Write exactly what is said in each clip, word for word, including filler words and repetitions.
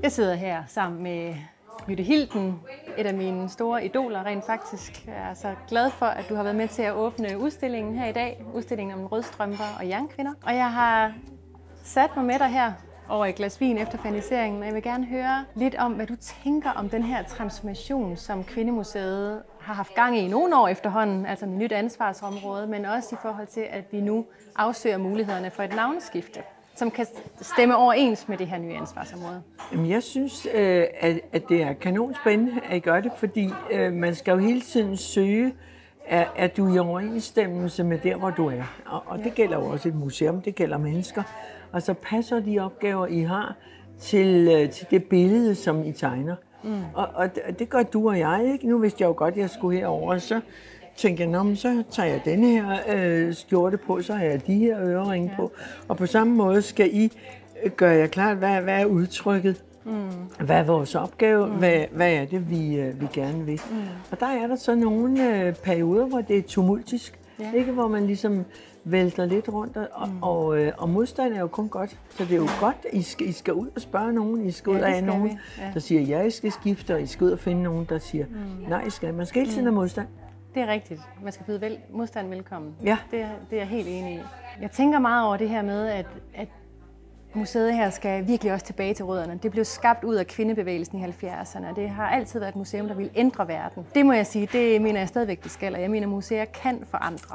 Jeg sidder her sammen med Jytte Hilden, et af mine store idoler rent faktisk. Jeg er så glad for, at du har været med til at åbne udstillingen her i dag. Udstillingen om rødstrømper og jernkvinder. Og jeg har sat mig med dig her over et glas vin efter ferniseringen, og jeg vil gerne høre lidt om, hvad du tænker om den her transformation, som Kvindemuseet har haft gang i nogle år efterhånden, altså med nyt ansvarsområde, men også i forhold til, at vi nu afsøger mulighederne for et navneskifte, som kan stemme overens med det her nye ansvarsområde. Jamen, jeg synes, øh, at, at det er kanonspændende, at I gør det, fordi øh, man skal jo hele tiden søge, at, at du er i overensstemmelse med der, hvor du er. Og, og det gælder jo også et museum, det gælder mennesker. Og så passer de opgaver, I har, til, øh, til det billede, som I tegner. Mm. Og, og det gør du og jeg, ikke? Nu vidste jeg jo godt, at jeg skulle herover, så tænkte jeg, nå, men så tager jeg denne her øh, skjorte på, så har jeg de her øreringe ja. på. Og på samme måde skal I gøre jer klart, hvad, hvad er udtrykket? Mm. Hvad er vores opgave? Mm. Hvad, hvad er det, vi, øh, vi gerne vil? Mm. Og der er der så nogle øh, perioder, hvor det er tumultisk, ja. ikke? Hvor man ligesom vælter lidt rundt, og, mm. og, øh, og modstand er jo kun godt. Så det er jo godt, at I skal, I skal ud og spørge nogen, I skal ud ja, og have nogen, ja. der siger, ja, I skal skifte, og I skal ud og finde nogen, der siger, mm. nej, I skal. Man skal hele tiden have modstand. Det er rigtigt. Man skal byde vel, modstand velkommen. Ja. Det, det er jeg helt enig i. Jeg tænker meget over det her med, at, at museet her skal virkelig også tilbage til rødderne. Det blev skabt ud af kvindebevægelsen i halvfjerdserne, og det har altid været et museum, der vil ændre verden. Det må jeg sige, det mener jeg stadigvæk, det skal, og jeg mener, at museer kan forandre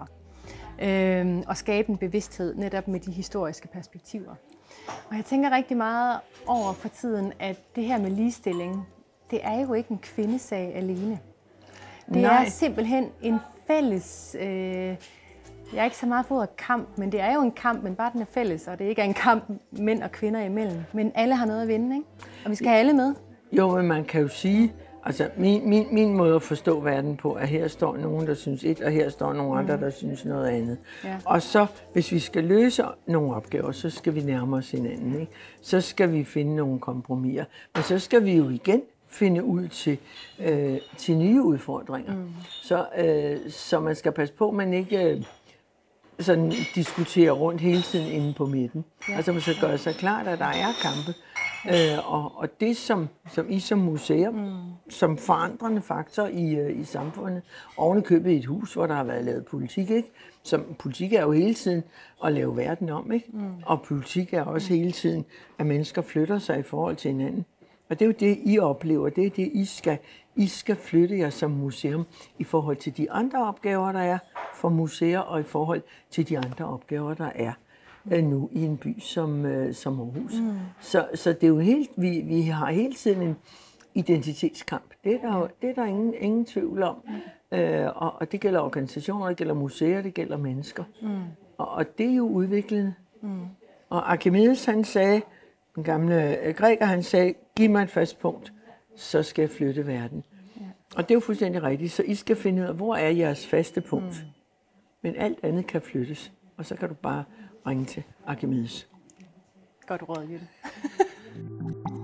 øh, og skabe en bevidsthed netop med de historiske perspektiver. Og jeg tænker rigtig meget over for tiden, at det her med ligestilling, det er jo ikke en kvindesag alene. Det Nej. er simpelthen en fælles, øh, jeg er ikke så meget for ordet kamp, men det er jo en kamp, men bare den er fælles, og det ikke er en kamp mænd og kvinder imellem. Men alle har noget at vinde, ikke? Og vi skal have alle med. Jo, men man kan jo sige, altså min, min, min måde at forstå verden på, at her står nogen, der synes et, og her står nogle andre, mm. der synes noget andet. Ja. Og så, hvis vi skal løse nogle opgaver, så skal vi nærme os hinanden, ikke? Så skal vi finde nogle kompromiser. Men så skal vi jo igen finde ud til, øh, til nye udfordringer. Mm. Så, øh, så man skal passe på, at man ikke øh, sådan diskuterer rundt hele tiden inde på midten. Ja. Altså man skal gøre sig klart, at der er kampe. Øh, og, og det, som, som I som museum, mm. som forandrende faktor i, øh, i samfundet, oven i købet i et hus, hvor der har været lavet politik, ikke? Som, politik er jo hele tiden at lave verden om, ikke? Mm. Og politik er også hele tiden, at mennesker flytter sig i forhold til hinanden. Og det er jo det, I oplever, det er det, I skal, I skal flytte jer som museum i forhold til de andre opgaver, der er for museer, og i forhold til de andre opgaver, der er mm. nu i en by som, uh, som Aarhus. Mm. Så, så det er jo helt, vi, vi har hele tiden en identitetskamp. Det er der, det er der ingen, ingen tvivl om. Mm. Uh, og, og det gælder organisationer, det gælder museer, det gælder mennesker. Mm. Og, og det er jo udviklende. Mm. Og Archimedes, han sagde, den gamle græker, han sagde, giv mig et fast punkt, så skal jeg flytte verden. Ja. Og det er jo fuldstændig rigtigt, så I skal finde ud af, hvor er jeres faste punkt. Mm. Men alt andet kan flyttes, og så kan du bare ringe til Archimedes. Godt råd, Jytte.